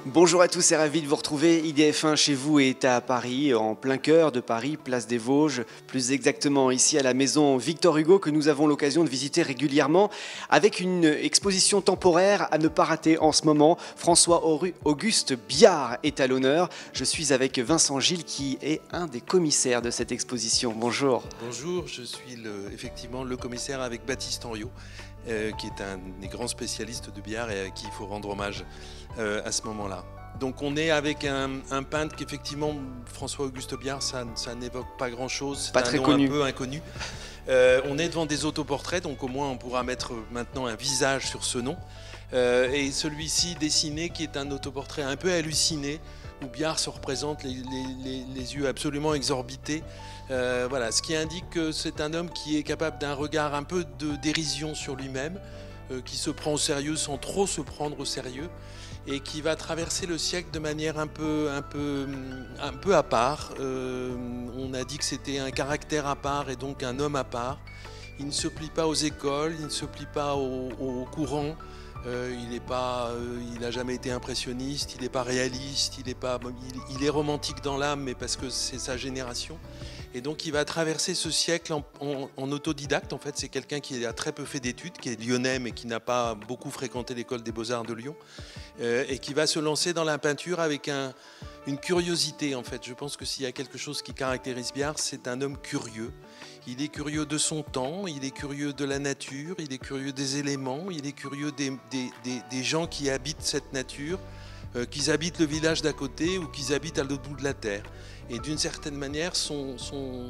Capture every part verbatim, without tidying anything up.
Bonjour à tous et ravi de vous retrouver. I D F un chez vous est à Paris, en plein cœur de Paris, place des Vosges, plus exactement ici à la maison Victor Hugo que nous avons l'occasion de visiter régulièrement avec une exposition temporaire à ne pas rater en ce moment. François-Auguste Biard est à l'honneur. Je suis avec Vincent Gilles qui est un des commissaires de cette exposition. Bonjour. Bonjour, je suis le, effectivement le commissaire avec Baptiste Henriot, euh, qui est un des grands spécialistes de Biard et à qui il faut rendre hommage euh, à ce moment-là. Donc on est avec un, un peintre qu'effectivement, François-Auguste Biard, ça, ça n'évoque pas grand-chose, c'est pas un très nom connu. un peu inconnu. Euh, on est devant des autoportraits, donc au moins on pourra mettre maintenant un visage sur ce nom. Euh, et celui-ci dessiné, qui est un autoportrait un peu halluciné, où Biard se représente les, les, les, les yeux absolument exorbités. Euh, voilà, ce qui indique que c'est un homme qui est capable d'un regard un peu de dérision sur lui-même, euh, qui se prend au sérieux sans trop se prendre au sérieux, et qui va traverser le siècle de manière un peu, un peu, un peu à part. Euh, on a dit que c'était un caractère à part et donc un homme à part. Il ne se plie pas aux écoles, il ne se plie pas au, au courant. Euh, il n'est pas, euh, il n'a jamais été impressionniste, il n'est pas réaliste, il est pas, il, il est romantique dans l'âme, mais parce que c'est sa génération. Et donc il va traverser ce siècle en, en, en autodidacte. En fait, c'est quelqu'un qui a très peu fait d'études, qui est lyonnais, mais qui n'a pas beaucoup fréquenté l'école des Beaux-Arts de Lyon, euh, et qui va se lancer dans la peinture avec un, une curiosité. En fait, je pense que s'il y a quelque chose qui caractérise Biard, c'est un homme curieux. Il est curieux de son temps, il est curieux de la nature, il est curieux des éléments, il est curieux des, des, des, des gens qui habitent cette nature, euh, qu'ils habitent le village d'à côté ou qu'ils habitent à l'autre bout de la terre. Et d'une certaine manière, son, son,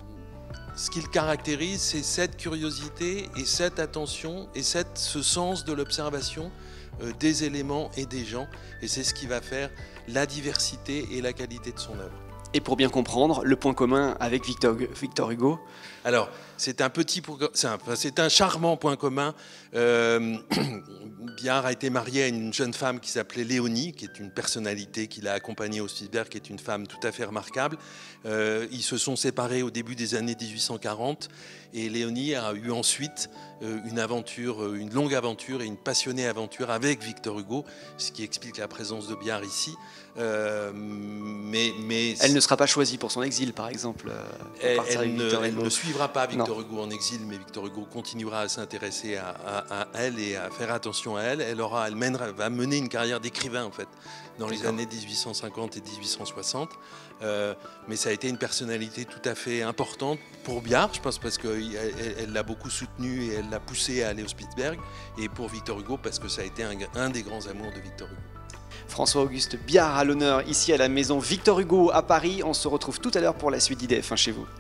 ce qu'il caractérise, c'est cette curiosité et cette attention et cette, ce sens de l'observation euh, des éléments et des gens. Et c'est ce qui va faire la diversité et la qualité de son œuvre. Et pour bien comprendre, le point commun avec Victor, Victor Hugo? Alors, c'est un petit, c'est un, c'est un charmant point commun. Euh, Biard a été marié à une jeune femme qui s'appelait Léonie, qui est une personnalité qu'il a accompagnée au Spitzberg, qui est une femme tout à fait remarquable. Euh, ils se sont séparés au début des années mille huit cent quarante et Léonie a eu ensuite euh, une aventure, une longue aventure et une passionnée aventure avec Victor Hugo, ce qui explique la présence de Biard ici. Euh, mais, mais elle ne sera pas choisie pour son exil, par exemple. Euh, elle, elle, ne, elle ne suivra pas Victor non. Hugo en exil, mais Victor Hugo continuera à s'intéresser à, à, à elle et à faire attention à elle. Elle, aura, elle mènera, va mener une carrière d'écrivain en fait dans les années mille huit cent cinquante et mille huit cent soixante. Euh, mais ça a été une personnalité tout à fait importante pour Biard, je pense, parce qu'elle l'a beaucoup soutenu et elle l'a poussé à aller au Spitzberg, et pour Victor Hugo parce que ça a été un, un des grands amours de Victor Hugo. François-Auguste Biard à l'honneur ici à la maison Victor Hugo à Paris. On se retrouve tout à l'heure pour la suite d'I D F un chez vous.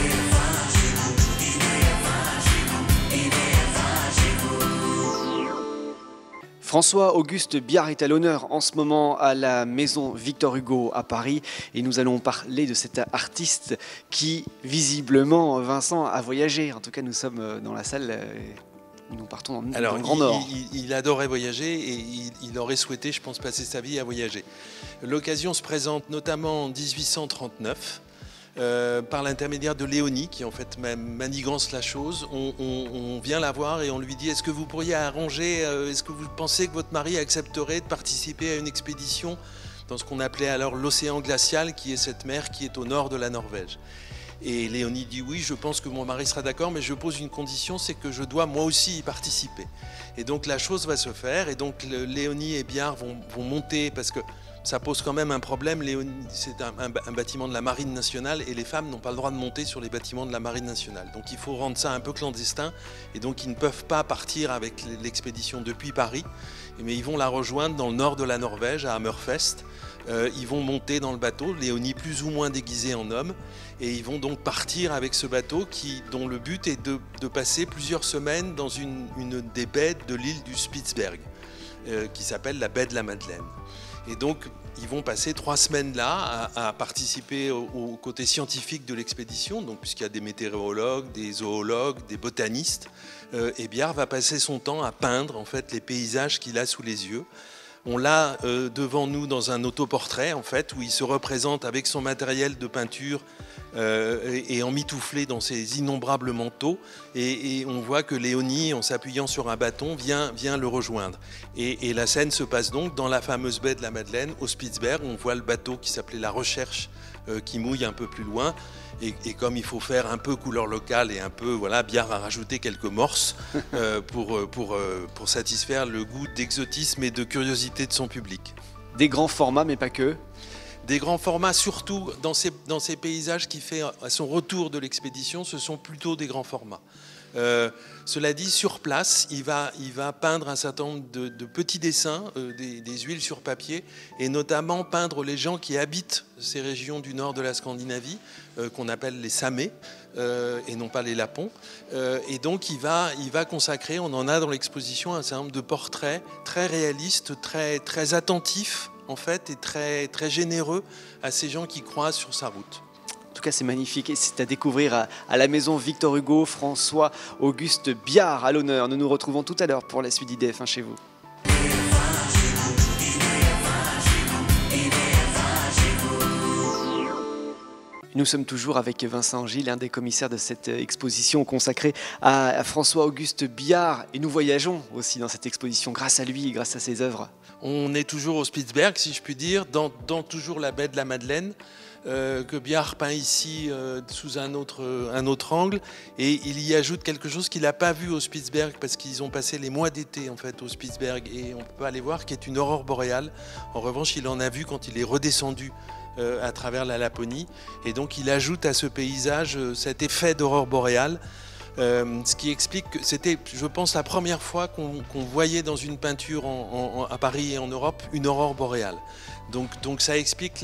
François-Auguste Biard est à l'honneur en ce moment à la maison Victor Hugo à Paris et nous allons parler de cet artiste qui visiblement, Vincent, a voyagé. En tout cas, nous sommes dans la salle où nous partons dans, Alors, dans le Grand il, Nord. Il, il adorait voyager et il, il aurait souhaité, je pense, passer sa vie à voyager. L'occasion se présente notamment en mille huit cent trente-neuf. Euh, par l'intermédiaire de Léonie, qui en fait manigance la chose. On, on, on vient la voir et on lui dit: est-ce que vous pourriez arranger, euh, est-ce que vous pensez que votre mari accepterait de participer à une expédition dans ce qu'on appelait alors l'océan glacial, qui est cette mer qui est au nord de la Norvège? Et Léonie dit: oui, je pense que mon mari sera d'accord, mais je pose une condition, c'est que je dois moi aussi y participer. Et donc la chose va se faire, et donc le, Léonie et Biard vont, vont monter, parce que ça pose quand même un problème. C'est un, un, un bâtiment de la Marine nationale et les femmes n'ont pas le droit de monter sur les bâtiments de la Marine nationale. Donc il faut rendre ça un peu clandestin, et donc ils ne peuvent pas partir avec l'expédition depuis Paris, mais ils vont la rejoindre dans le nord de la Norvège, à Hammerfest. Euh, ils vont monter dans le bateau, Léonie plus ou moins déguisée en homme, et ils vont donc partir avec ce bateau qui, dont le but est de, de passer plusieurs semaines dans une, une des baies de l'île du Spitzberg, euh, qui s'appelle la baie de la Madeleine. Et donc, ils vont passer trois semaines là à, à participer au, au côté scientifique de l'expédition, donc puisqu'il y a des météorologues, des zoologues, des botanistes. Euh, et Biard va passer son temps à peindre en fait les paysages qu'il a sous les yeux. On l'a euh, devant nous dans un autoportrait en fait, où il se représente avec son matériel de peinture euh, et, et emmitouflé dans ses innombrables manteaux. Et, et on voit que Léonie, en s'appuyant sur un bâton, vient, vient le rejoindre. Et, et la scène se passe donc dans la fameuse baie de la Madeleine, au Spitzberg. On voit le bateau qui s'appelait la Recherche, euh, qui mouille un peu plus loin. Et, et comme il faut faire un peu couleur locale et un peu, voilà, Biard a rajouté quelques morses euh, pour, pour, pour satisfaire le goût d'exotisme et de curiosité de son public. Des grands formats, mais pas que. Des grands formats, surtout dans ces, dans ces paysages qui fait à son retour de l'expédition, ce sont plutôt des grands formats. Euh, cela dit, sur place, il va, il va peindre un certain nombre de, de petits dessins, euh, des, des huiles sur papier, et notamment peindre les gens qui habitent ces régions du nord de la Scandinavie, euh, qu'on appelle les Samés, euh, et non pas les Lapons. Euh, et donc, il va, il va consacrer, on en a dans l'exposition, un certain nombre de portraits très réalistes, très, très attentifs, en fait, et très, très généreux à ces gens qui croisent sur sa route. En tout cas, c'est magnifique et c'est à découvrir à, à la maison Victor Hugo. François-Auguste Biard à l'honneur. Nous nous retrouvons tout à l'heure pour la suite d'I D F un chez vous. Nous sommes toujours avec Vincent Gilles, un des commissaires de cette exposition consacrée à François-Auguste Biard. Et nous voyageons aussi dans cette exposition grâce à lui et grâce à ses œuvres. On est toujours au Spitzberg, si je puis dire, dans, dans toujours la baie de la Madeleine, euh, que Biard peint ici euh, sous un autre, un autre angle. Et il y ajoute quelque chose qu'il n'a pas vu au Spitzberg, parce qu'ils ont passé les mois d'été en fait, au Spitzberg, et on ne peut pas aller voir, qui est une aurore boréale. En revanche, il en a vu quand il est redescendu Euh, à travers la Laponie, et donc il ajoute à ce paysage euh, cet effet d'aurore boréale, euh, ce qui explique que c'était, je pense, la première fois qu'on qu'on voyait dans une peinture en, en, à Paris et en Europe une aurore boréale. Donc, donc ça explique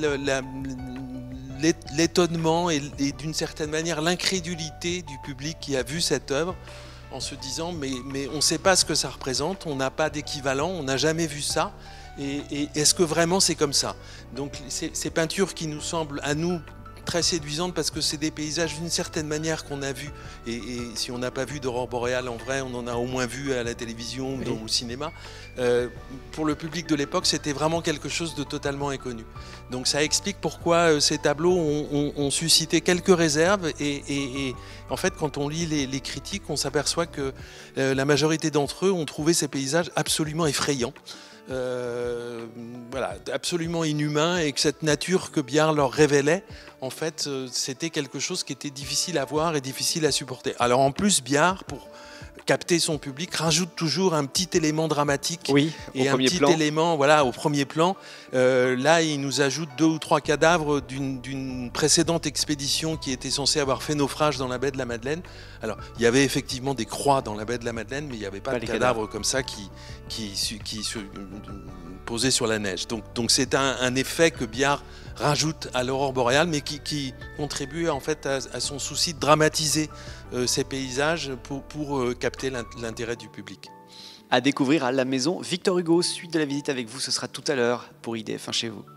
l'étonnement et, et d'une certaine manière l'incrédulité du public qui a vu cette œuvre en se disant mais, mais on ne sait pas ce que ça représente, on n'a pas d'équivalent, on n'a jamais vu ça. Et, et est-ce que vraiment c'est comme ça? Donc ces, ces peintures qui nous semblent à nous très séduisantes parce que c'est des paysages d'une certaine manière qu'on a vus, et, et si on n'a pas vu d'aurore boréale en vrai, on en a au moins vu à la télévision oui. ou au cinéma. Euh, pour le public de l'époque, c'était vraiment quelque chose de totalement inconnu. Donc ça explique pourquoi euh, ces tableaux ont, ont, ont suscité quelques réserves, et, et, et en fait quand on lit les, les critiques, on s'aperçoit que euh, la majorité d'entre eux ont trouvé ces paysages absolument effrayants. Euh, voilà, absolument inhumain, et que cette nature que Biard leur révélait, en fait, euh, c'était quelque chose qui était difficile à voir et difficile à supporter. Alors en plus, Biard, pour capter son public, rajoute toujours un petit élément dramatique oui, et un petit plan. élément, voilà, au premier plan. Euh, là, il nous ajoute deux ou trois cadavres d'une d'une précédente expédition qui était censée avoir fait naufrage dans la baie de la Madeleine. Alors, il y avait effectivement des croix dans la baie de la Madeleine, mais il n'y avait pas, pas de cadavres, cadavres comme ça qui, qui, qui, qui se posaient sur la neige. Donc, donc c'est un, un effet que Biard rajoute à l'aurore boréale, mais qui, qui contribue en fait à, à son souci de dramatiser euh, ces paysages pour, pour euh, capter l'intérêt du public. À découvrir à la maison Victor Hugo. Suite de la visite avec vous, ce sera tout à l'heure pour I D F un chez vous.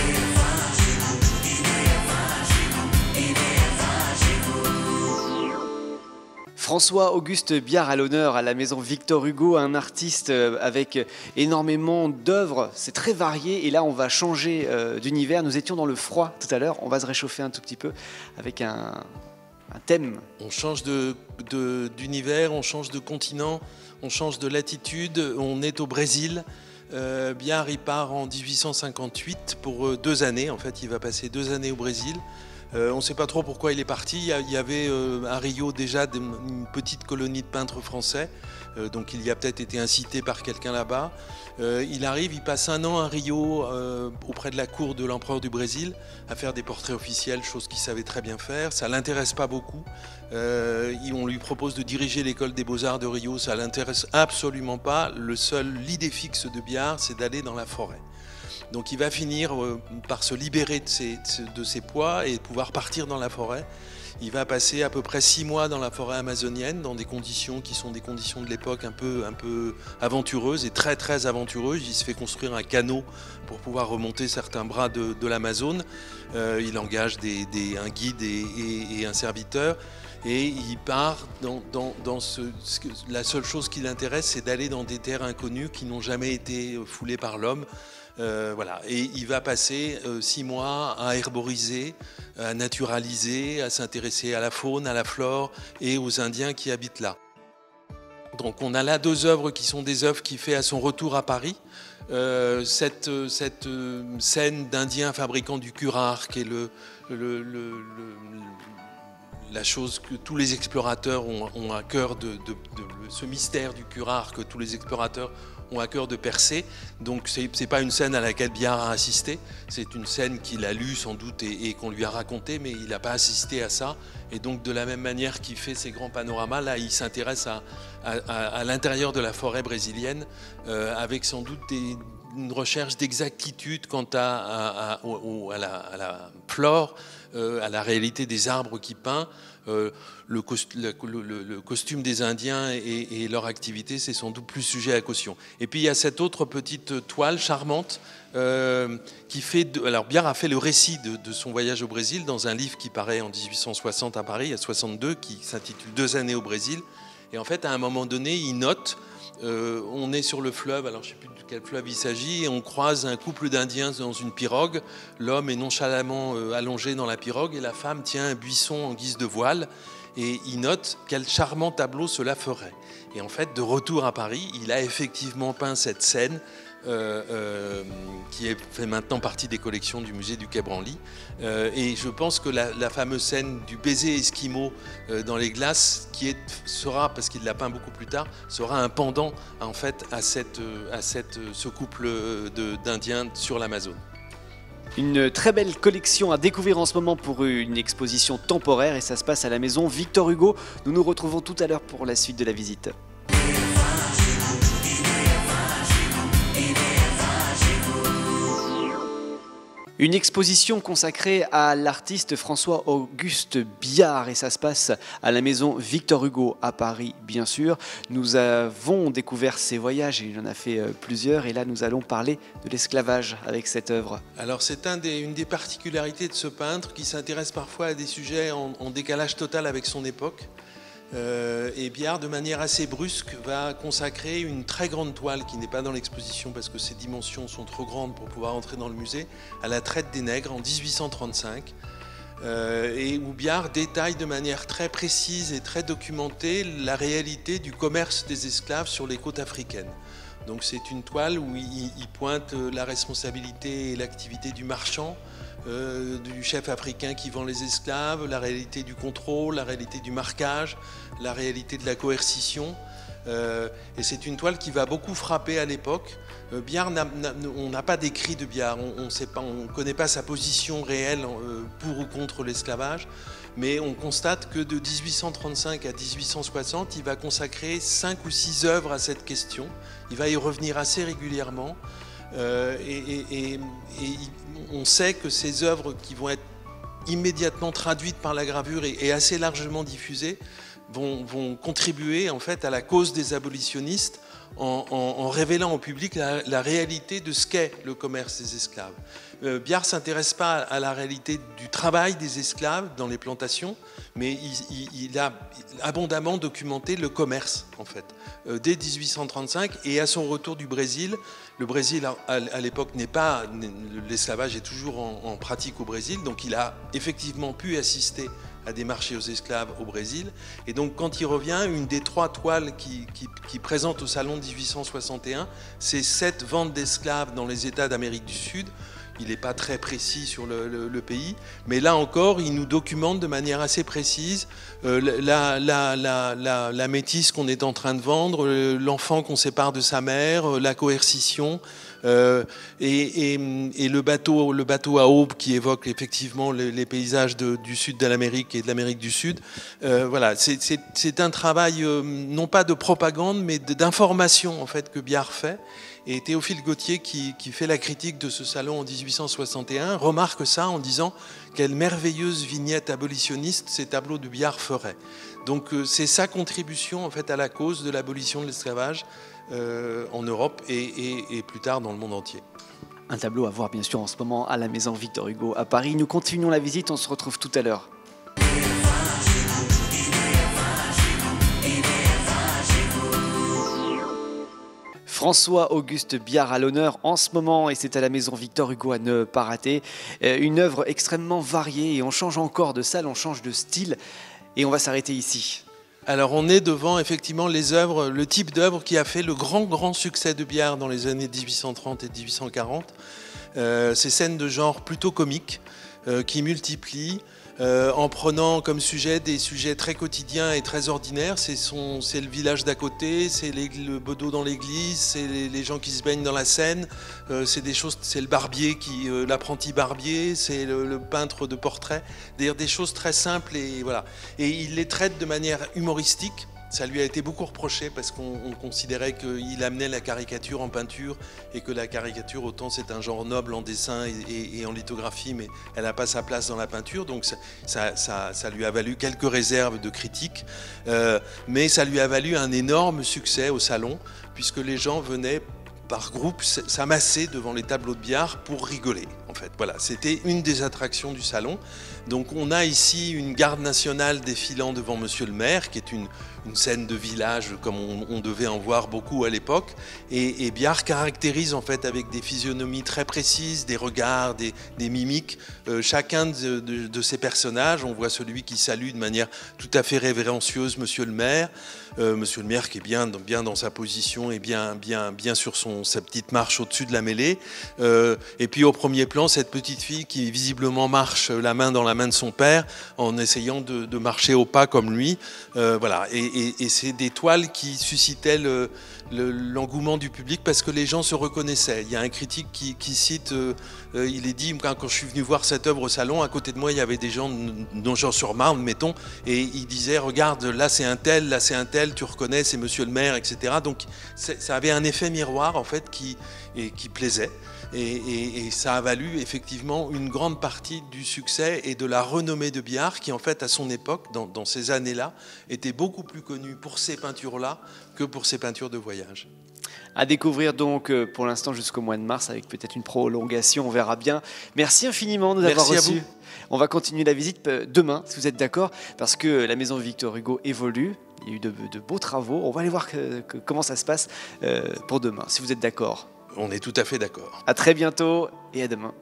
François-Auguste Biard à l'honneur à la maison Victor Hugo, un artiste avec énormément d'œuvres, c'est très varié, et là on va changer d'univers. Nous étions dans le froid tout à l'heure, on va se réchauffer un tout petit peu avec un, un thème. On change de, de, d'univers, on change de continent, on change de latitude, on est au Brésil. Euh, Biard il part en dix-huit cent cinquante-huit pour deux années, en fait il va passer deux années au Brésil. Euh, on ne sait pas trop pourquoi il est parti. Il y avait euh, à Rio déjà une petite colonie de peintres français, euh, donc il y a peut-être été incité par quelqu'un là-bas. Euh, il arrive, il passe un an à Rio euh, auprès de la cour de l'empereur du Brésil à faire des portraits officiels, chose qu'il savait très bien faire. Ça ne l'intéresse pas beaucoup. Euh, on lui propose de diriger l'école des beaux-arts de Rio, ça ne l'intéresse absolument pas. Le seul l'idée fixe de Biard, c'est d'aller dans la forêt. Donc il va finir par se libérer de ses, de ses poids et pouvoir partir dans la forêt. Il va passer à peu près six mois dans la forêt amazonienne, dans des conditions qui sont des conditions de l'époque un peu, un peu aventureuses et très très aventureuses. Il se fait construire un canot pour pouvoir remonter certains bras de, de l'Amazone. Euh, il engage des, des, un guide et, et, et un serviteur. Et il part dans, dans, dans ce, ce que, la seule chose qui l'intéresse, c'est d'aller dans des terres inconnues qui n'ont jamais été foulées par l'homme. Euh, voilà. Et il va passer euh, six mois à herboriser, à naturaliser, à s'intéresser à la faune, à la flore et aux Indiens qui habitent là. Donc on a là deux œuvres qui sont des œuvres qu'il fait à son retour à Paris. Euh, cette, cette euh, scène d'Indiens fabriquant du curare, qui est le, le, le, le, la chose que tous les explorateurs ont, ont à cœur, de, de, de, ce mystère du curare que tous les explorateurs ont à cœur de percer. Donc c'est n'est pas une scène à laquelle Biard a assisté, c'est une scène qu'il a lue sans doute et, et qu'on lui a racontée, mais il n'a pas assisté à ça. Et donc de la même manière qu'il fait ces grands panoramas, là il s'intéresse à, à, à, à l'intérieur de la forêt brésilienne, euh, avec sans doute des, une recherche d'exactitude quant à, à, à, au, à, la, à la flore, euh, à la réalité des arbres qu'il peint. Euh, le, cost, le, le, le costume des Indiens et, et leur activité, c'est sans doute plus sujet à caution. Et puis il y a cette autre petite toile charmante euh, qui fait... De, alors Biard a fait le récit de, de son voyage au Brésil dans un livre qui paraît en dix-huit cent soixante à Paris, à soixante-deux, qui s'intitule « Deux années au Brésil ». Et en fait, à un moment donné, il note, euh, on est sur le fleuve, alors je ne sais plus de quel fleuve il s'agit, et on croise un couple d'Indiens dans une pirogue. L'homme est nonchalamment euh, allongé dans la pirogue et la femme tient un buisson en guise de voile. Et il note quel charmant tableau cela ferait. Et en fait, de retour à Paris, il a effectivement peint cette scène euh, euh, qui est, fait maintenant partie des collections du musée du Quai Branly. Euh, et je pense que la, la fameuse scène du baiser esquimau euh, dans les glaces, qui est, sera, parce qu'il l'a peint beaucoup plus tard, sera un pendant en fait à, cette, à cette, ce couple d'Indiens sur l'Amazone. Une très belle collection à découvrir en ce moment pour une exposition temporaire et ça se passe à la maison Victor Hugo. Nous nous retrouvons tout à l'heure pour la suite de la visite. Une exposition consacrée à l'artiste François-Auguste Biard et ça se passe à la maison Victor Hugo à Paris, bien sûr. Nous avons découvert ses voyages, il en a fait plusieurs et là nous allons parler de l'esclavage avec cette œuvre. Alors c'est un des, une des particularités de ce peintre qui s'intéresse parfois à des sujets en, en décalage total avec son époque. Euh, et Biard, de manière assez brusque, va consacrer une très grande toile qui n'est pas dans l'exposition parce que ses dimensions sont trop grandes pour pouvoir entrer dans le musée, à la traite des nègres en dix-huit cent trente-cinq, euh, et où Biard détaille de manière très précise et très documentée la réalité du commerce des esclaves sur les côtes africaines. Donc c'est une toile où il, il pointe la responsabilité et l'activité du marchand, Euh, du chef africain qui vend les esclaves, la réalité du contrôle, la réalité du marquage, la réalité de la coercition. Euh, et c'est une toile qui va beaucoup frapper à l'époque. Euh, Biard, n'a, n'a, on n'a pas d'écrit de Biard, on ne connaît pas sa position réelle euh, pour ou contre l'esclavage, mais on constate que de dix-huit cent trente-cinq à dix-huit cent soixante, il va consacrer cinq ou six œuvres à cette question. Il va y revenir assez régulièrement. Euh, et, et, et, et on sait que ces œuvres qui vont être immédiatement traduites par la gravure et, et assez largement diffusées vont, vont contribuer en fait à la cause des abolitionnistes en, en, en révélant au public la, la réalité de ce qu'est le commerce des esclaves. Euh, Biard ne s'intéresse pas à la réalité du travail des esclaves dans les plantations, mais il, il, il a abondamment documenté le commerce, en fait, euh, dès dix-huit cent trente-cinq. Et à son retour du Brésil, le Brésil, à, à l'époque, n'est pas... L'esclavage est toujours en, en pratique au Brésil, donc il a effectivement pu assister à des marchés aux esclaves au Brésil. Et donc, quand il revient, une des trois toiles qui, qui, qui présente au Salon de dix-huit cent soixante et un, c'est sept ventes d'esclaves dans les États d'Amérique du Sud. Il n'est pas très précis sur le, le, le pays, mais là encore, il nous documente de manière assez précise euh, la, la, la, la, la métisse qu'on est en train de vendre, l'enfant qu'on sépare de sa mère, la coercition, euh, et, et, et le, bateau, le bateau à aube qui évoque effectivement les, les paysages de, du sud de l'Amérique et de l'Amérique du Sud. Euh, voilà, c'est un travail euh, non pas de propagande, mais d'information en fait que Biard fait. Et Théophile Gautier, qui, qui fait la critique de ce salon en dix-huit cent soixante et un, remarque ça en disant quelle merveilleuse vignette abolitionniste ces tableaux de Biard feraient. Donc euh, c'est sa contribution en fait à la cause de l'abolition de l'esclavage euh, en Europe et, et, et plus tard dans le monde entier. Un tableau à voir bien sûr en ce moment à la maison Victor Hugo à Paris. Nous continuons la visite, on se retrouve tout à l'heure. François-Auguste Biard à l'honneur en ce moment et c'est à la maison Victor Hugo à ne pas rater. Une œuvre extrêmement variée et on change encore de salle, on change de style et on va s'arrêter ici. Alors on est devant effectivement les œuvres, le type d'œuvre qui a fait le grand grand succès de Biard dans les années dix-huit cent trente et dix-huit cent quarante. Euh, ces scènes de genre plutôt comiques euh, qui multiplient euh, en prenant comme sujet des sujets très quotidiens et très ordinaires. C'est son, c'est le village d'à côté, c'est les, le bedeau dans l'église, c'est les, les gens qui se baignent dans la Seine, euh, c'est des choses, c'est le barbier qui, euh, l'apprenti barbier, c'est le, le peintre de portrait. D'ailleurs des choses très simples et voilà. Et il les traite de manière humoristique. Ça lui a été beaucoup reproché parce qu'on considérait qu'il amenait la caricature en peinture et que la caricature, autant c'est un genre noble en dessin et, et, et en lithographie, mais elle n'a pas sa place dans la peinture. Donc ça, ça, ça, ça lui a valu quelques réserves de critiques, euh, mais ça lui a valu un énorme succès au salon puisque les gens venaient par groupe s'amasser devant les tableaux de Biard pour rigoler. En fait, voilà, c'était une des attractions du salon. Donc on a ici une garde nationale défilant devant Monsieur le maire, qui est une, une scène de village comme on, on devait en voir beaucoup à l'époque. Et, et Biard caractérise en fait avec des physionomies très précises, des regards, des, des mimiques, euh, chacun de, de, de ces personnages. On voit celui qui salue de manière tout à fait révérencieuse Monsieur le maire. Euh, Monsieur le maire qui est bien, bien dans sa position et bien, bien, bien sur son, sa petite marche au-dessus de la mêlée. Euh, et puis au premier plan, cette petite fille qui visiblement marche la main dans la main de son père en essayant de, de marcher au pas comme lui. Euh, voilà. Et, et, et c'est des toiles qui suscitaient le, le, l'engouement du public parce que les gens se reconnaissaient. Il y a un critique qui, qui cite, euh, euh, il est dit, quand, quand je suis venu voir cette œuvre au salon, à côté de moi, il y avait des gens dont sur Marne, mettons, et il disait, regarde, là c'est un tel, là c'est un tel, tu reconnais, c'est Monsieur le maire, et cetera. Donc ça avait un effet miroir en fait qui, et, qui plaisait. Et, et, et ça a valu effectivement une grande partie du succès et de la renommée de Biard qui en fait à son époque, dans, dans ces années-là, était beaucoup plus connu pour ces peintures-là que pour ses peintures de voyage. À découvrir donc pour l'instant jusqu'au mois de mars avec peut-être une prolongation, on verra bien. Merci infiniment de nous avoir reçus. On va continuer la visite demain si vous êtes d'accord parce que la maison Victor Hugo évolue. Il y a eu de, de beaux travaux. On va aller voir que, que, comment ça se passe euh, pour demain si vous êtes d'accord. On est tout à fait d'accord. À très bientôt et à demain.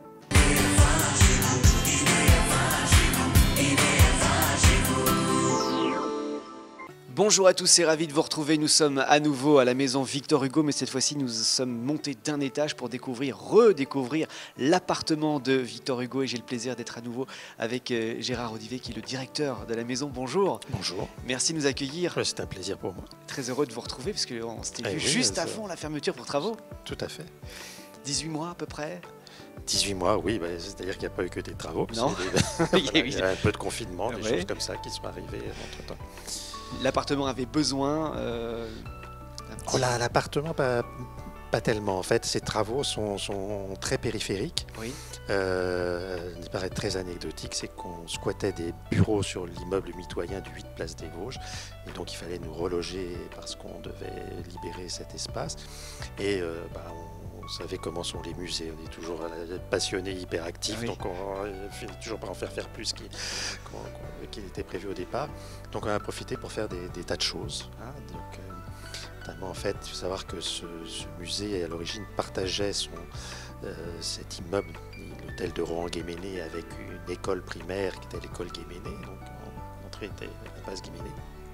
Bonjour à tous, c'est ravi de vous retrouver. Nous sommes à nouveau à la maison Victor Hugo, mais cette fois-ci nous sommes montés d'un étage pour découvrir, redécouvrir l'appartement de Victor Hugo. Et j'ai le plaisir d'être à nouveau avec Gérard Odivet, qui est le directeur de la maison. Bonjour. Bonjour. Merci de nous accueillir. Ouais, c'est un plaisir pour moi. Très heureux de vous retrouver, parce qu'on s'était ah vu oui, juste avant la fermeture pour travaux. Tout à fait. dix-huit mois à peu près. dix-huit mois, oui, bah, c'est-à-dire qu'il n'y a pas eu que des travaux. Non. Des... voilà, il y a un peu de confinement, des ouais. choses comme ça qui sont arrivées entre-temps. L'appartement avait besoin euh, oh là, l'appartement, pas, pas tellement. En fait, ces travaux sont, sont très périphériques. Oui. Euh, il paraît très anecdotique, c'est qu'on squattait des bureaux sur l'immeuble mitoyen du huit place des Vosges. Et donc, il fallait nous reloger parce qu'on devait libérer cet espace. Et euh, bah, on, on savait comment sont les musées. On est toujours passionnés, hyperactifs. Oui. Donc, on ne finit toujours par en faire faire plus qu'il qu'il était prévu au départ. Donc, on a profité pour faire des, des tas de choses. Hein. Donc, euh, notamment, en fait, il faut savoir que ce, ce musée, à l'origine, partageait son, euh, cet immeuble, l'hôtel de Rohan-Guéméné, avec une école primaire qui était l'école Guéméné. Donc, l'entrée était la base Guéméné.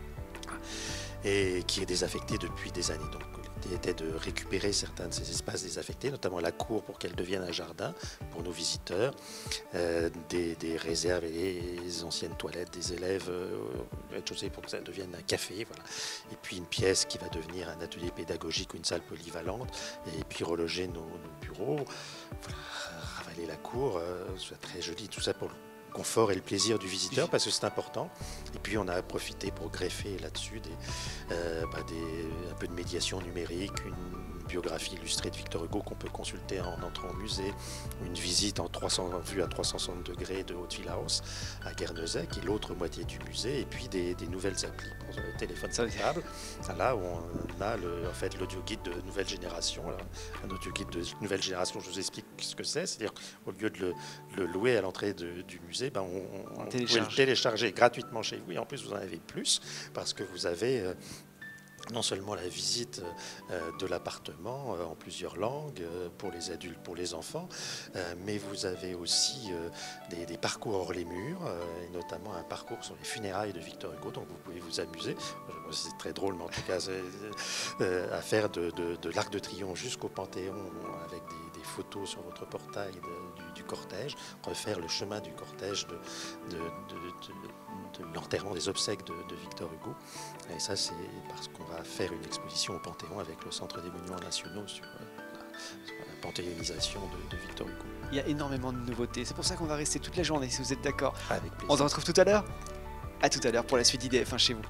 Et qui est désaffectée depuis des années. Donc, l'idée était de récupérer certains de ces espaces désaffectés, notamment la cour pour qu'elle devienne un jardin pour nos visiteurs, euh, des, des réserves et les anciennes toilettes des élèves, euh, rez-de-chaussée pour que ça devienne un café, voilà. Et puis une pièce qui va devenir un atelier pédagogique ou une salle polyvalente, et puis reloger nos, nos bureaux, voilà, ravaler la cour, euh, soit très joli, tout ça pour le confort et le plaisir du visiteur parce que c'est important. Et puis on a profité pour greffer là-dessus des, euh, bah des, un peu de médiation numérique, une biographie illustrée de Victor Hugo qu'on peut consulter en entrant au musée, une visite en trois cents, vue à trois cent soixante degrés de Haute-Villahausse à Guernesey, qui est l'autre moitié du musée, et puis des, des nouvelles applis pour le téléphone portable, là où on a le, en fait l'audio guide de nouvelle génération. Là, un audio guide de nouvelle génération, je vous explique ce que c'est, c'est-à-dire qu'au lieu de le, le louer à l'entrée de, du musée, ben on, on, on peut le télécharger gratuitement chez vous, et en plus vous en avez plus, parce que vous avez... Euh, non seulement la visite euh, de l'appartement euh, en plusieurs langues euh, pour les adultes, pour les enfants, euh, mais vous avez aussi euh, des, des parcours hors les murs, euh, et notamment un parcours sur les funérailles de Victor Hugo, donc vous pouvez vous amuser. C'est très drôle, mais en tout cas, euh, à faire de, de, de l'Arc de Triomphe jusqu'au Panthéon avec des, des photos sur votre portail de, du, du cortège, refaire le chemin du cortège de, de, de, de, de l'enterrement des obsèques de, de Victor Hugo. Et ça, c'est parce qu'on va faire une exposition au Panthéon avec le Centre des Monuments Nationaux sur, euh, sur la panthéonisation de, de Victor Hugo. Il y a énormément de nouveautés, c'est pour ça qu'on va rester toute la journée, si vous êtes d'accord. Avec plaisir. On se retrouve tout à l'heure. À tout à l'heure pour la suite d'I D F un chez vous.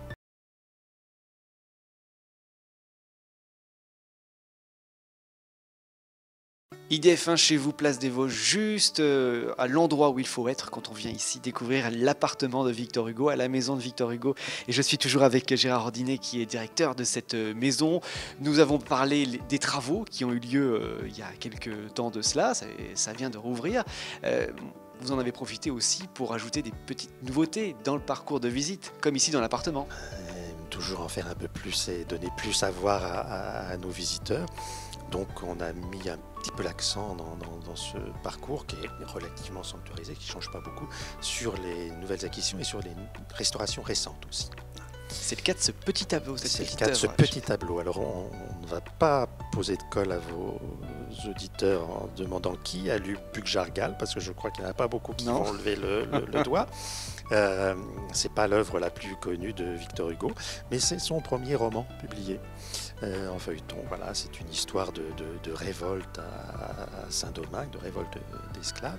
I D F un chez vous, place des Vosges, juste euh, à l'endroit où il faut être quand on vient ici découvrir l'appartement de Victor Hugo, à la maison de Victor Hugo. Et je suis toujours avec Gérard Ordinet qui est directeur de cette maison. Nous avons parlé des travaux qui ont eu lieu euh, il y a quelques temps de cela, ça, ça vient de rouvrir. Euh, vous en avez profité aussi pour ajouter des petites nouveautés dans le parcours de visite, comme ici dans l'appartement. Euh, toujours en faire un peu plus et donner plus à voir à, à, à nos visiteurs. Donc on a mis un petit peu l'accent dans, dans, dans ce parcours qui est relativement sanctuarisé, qui ne change pas beaucoup, sur les nouvelles acquisitions et sur les restaurations récentes aussi. C'est le cas de ce petit tableau. C'est le cas de ce petit tableau. Alors on ne va pas poser de colle à vos auditeurs en demandant qui a lu Buc-Jargal, parce que je crois qu'il n'y en a pas beaucoup qui non. vont lever le, le, le doigt. Euh, c'est pas l'œuvre la plus connue de Victor Hugo, mais c'est son premier roman publié. Euh, en feuilleton, voilà, c'est une histoire de, de, de révolte à, à Saint-Domingue, de révolte d'esclaves.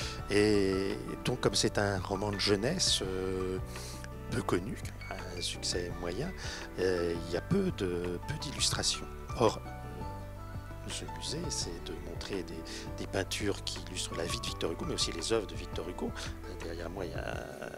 Et donc, comme c'est un roman de jeunesse euh, peu connu, un succès moyen, euh, il y a peu de peu d'illustrations. Or, euh, ce musée, c'est de montrer des, des peintures qui illustrent la vie de Victor Hugo, mais aussi les œuvres de Victor Hugo. Derrière moi, il y a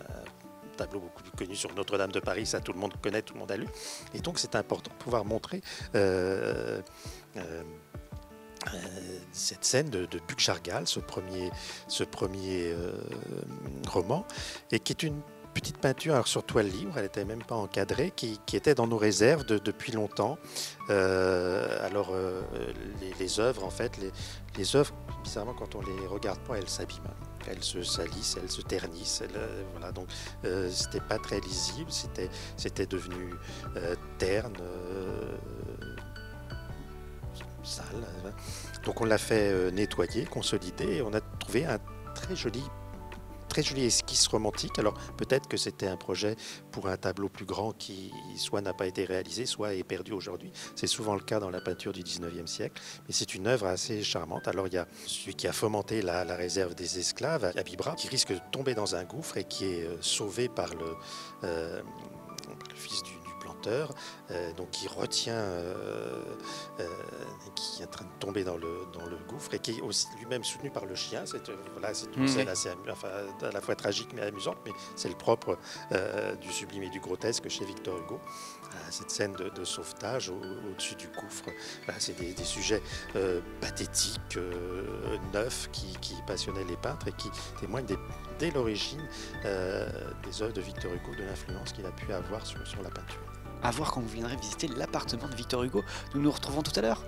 un tableau beaucoup plus connu sur Notre-Dame de Paris, ça tout le monde connaît, tout le monde a lu. Et donc c'est important de pouvoir montrer euh, euh, euh, cette scène de, de Buc-Jargal, ce premier, ce premier euh, roman, et qui est une petite peinture alors, sur toile libre, elle n'était même pas encadrée, qui, qui était dans nos réserves de, depuis longtemps. Euh, alors euh, les, les œuvres, en fait, les, les œuvres, bizarrement, quand on les regarde pas, elles s'abîment. Elles se salissent, elles se ternissent, elles, euh, voilà, donc euh, c'était pas très lisible, c'était, c'était devenu euh, terne, euh, sale. Hein. Donc on l'a fait euh, nettoyer, consolider, et on a trouvé un très joli très jolie esquisse romantique. Alors peut-être que c'était un projet pour un tableau plus grand qui soit n'a pas été réalisé, soit est perdu aujourd'hui. C'est souvent le cas dans la peinture du dix-neuvième siècle, mais c'est une œuvre assez charmante. Alors il y a celui qui a fomenté la, la réserve des esclaves, Abibra, qui risque de tomber dans un gouffre et qui est euh, sauvé par le, euh, par le fils du planteur, euh, donc qui retient, euh, euh, qui est en train de tomber dans le, dans le gouffre et qui est aussi lui-même soutenu par le chien. C'est, euh, voilà, c'est une mmh. scène assez, enfin, à la fois tragique mais amusante, mais c'est le propre euh, du sublime et du grotesque chez Victor Hugo. Euh, cette scène de, de sauvetage au, au-dessus du gouffre, voilà, c'est des, des sujets euh, pathétiques, euh, neufs, qui, qui passionnaient les peintres et qui témoignent des, dès l'origine euh, des œuvres de Victor Hugo, de l'influence qu'il a pu avoir sur, sur la peinture. À voir quand vous viendrez visiter l'appartement de Victor Hugo. Nous nous retrouvons tout à l'heure.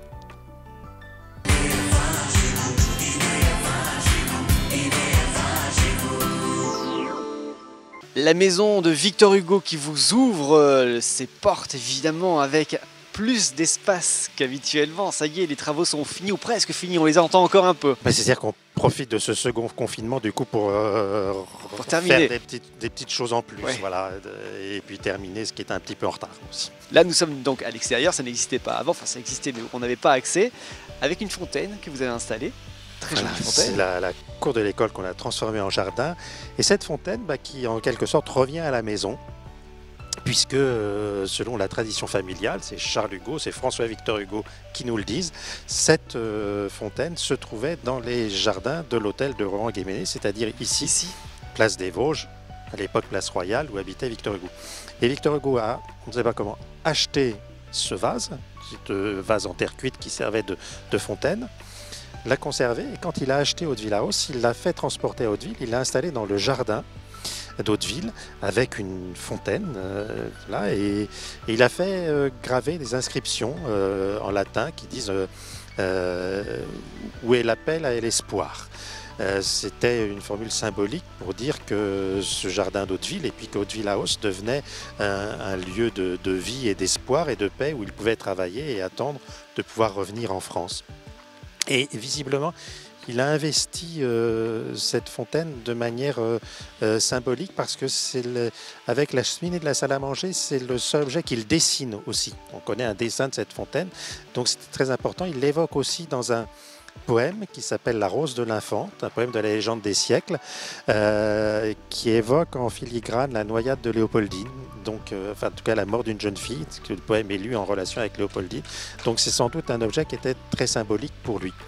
La maison de Victor Hugo qui vous ouvre euh, ses portes évidemment avec plus d'espace qu'habituellement. Ça y est, les travaux sont finis ou presque finis, on les entend encore un peu. Ben, c'est-à-dire qu'on profite de ce second confinement du coup pour, euh, pour terminer. faire des petites, des petites choses en plus, ouais. Voilà, et puis terminer ce qui est un petit peu en retard aussi. Là nous sommes donc à l'extérieur, ça n'existait pas avant, enfin ça existait mais on n'avait pas accès, avec une fontaine que vous avez installée. Très voilà, jolie fontaine. C'est la, la cour de l'école qu'on a transformée en jardin, et cette fontaine bah, qui en quelque sorte revient à la maison, puisque euh, selon la tradition familiale, c'est Charles Hugo, c'est François-Victor Hugo qui nous le disent, cette euh, fontaine se trouvait dans les jardins de l'hôtel de Rohan-Guéménée, c'est-à-dire ici, ici, place des Vosges, à l'époque place royale où habitait Victor Hugo. Et Victor Hugo a, on ne sait pas comment, acheté ce vase, ce vase en terre cuite qui servait de, de fontaine, l'a conservé, et quand il a acheté Hauteville-House, il l'a fait transporter à Hauteville, il l'a installé dans le jardin d'Hauteville avec une fontaine euh, là, et, et il a fait euh, graver des inscriptions euh, en latin qui disent euh, euh, où est l'appel à l'espoir. Euh, C'était une formule symbolique pour dire que ce jardin d'Hauteville et puis qu'Hauteville House devenait un, un lieu de, de vie et d'espoir et de paix où il pouvait travailler et attendre de pouvoir revenir en France. Et visiblement, il a investi euh, cette fontaine de manière euh, euh, symbolique parce que c'est le, avec la cheminée de la salle à manger, c'est le seul objet qu'il dessine aussi. On connaît un dessin de cette fontaine, donc c'est très important. Il l'évoque aussi dans un poème qui s'appelle La Rose de l'Infante, un poème de la légende des siècles, euh, qui évoque en filigrane la noyade de Léopoldine, donc, euh, enfin, en tout cas la mort d'une jeune fille, parce que le poème est lu en relation avec Léopoldine. Donc c'est sans doute un objet qui était très symbolique pour lui.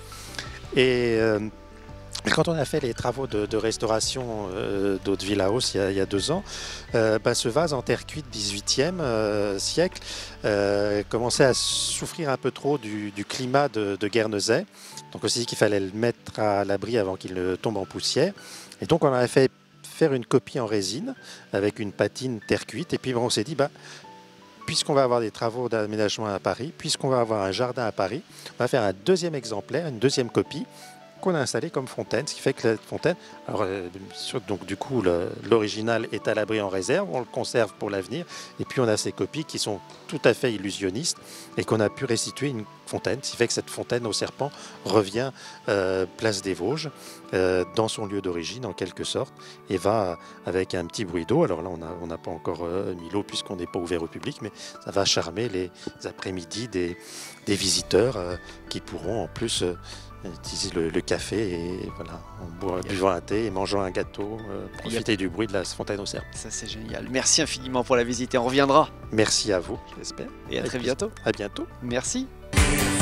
Et euh, quand on a fait les travaux de, de restauration euh, d'Hauteville House il y a, il y a deux ans, euh, ben, ce vase en terre cuite dix-huitième euh, siècle euh, commençait à souffrir un peu trop du, du climat de, de Guernesey. Donc on s'est dit qu'il fallait le mettre à l'abri avant qu'il ne tombe en poussière. Et donc on a fait faire une copie en résine avec une patine terre cuite. Et puis bon, on s'est dit, bah, puisqu'on va avoir des travaux d'aménagement à Paris, puisqu'on va avoir un jardin à Paris, on va faire un deuxième exemplaire, une deuxième copie qu'on a installée comme fontaine, ce qui fait que la fontaine, alors, euh, donc du coup l'original est à l'abri en réserve, on le conserve pour l'avenir, et puis on a ces copies qui sont tout à fait illusionnistes et qu'on a pu restituer une fontaine, ce qui fait que cette fontaine au Serpent revient euh, place des Vosges, euh, dans son lieu d'origine en quelque sorte, et va avec un petit bruit d'eau. Alors là on n'a on n'a pas encore euh, mis l'eau puisqu'on n'est pas ouvert au public, mais ça va charmer les après-midi des, des visiteurs euh, qui pourront en plus euh, utiliser le, le café et voilà, en boire, buvant un thé et mangeant un gâteau, euh, profiter du bruit de la fontaine au Serpent. Ça c'est génial. Merci infiniment pour la visite et on reviendra. Merci à vous, j'espère. Et à Avec très plaisir. bientôt. À bientôt. Merci.